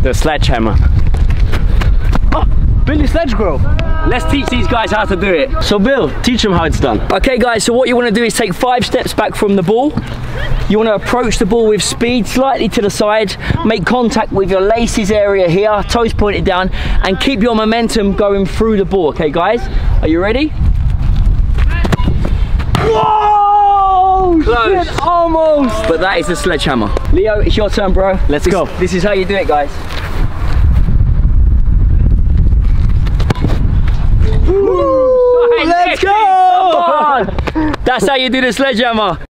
The sledgehammer. Billy Sledge Grow. Let's teach these guys how to do it. So Bill, teach them how it's done. Okay guys, so what you want to do is take 5 steps back from the ball. You want to approach the ball with speed, slightly to the side, make contact with your laces area here, toes pointed down, and keep your momentum going through the ball, okay guys? Are you ready? Whoa! Close. Shit, almost! But that is the sledgehammer. Leo, it's your turn, bro. Let's go. This is how you do it, guys. Let's go! Come on! That's how you do the sledgehammer.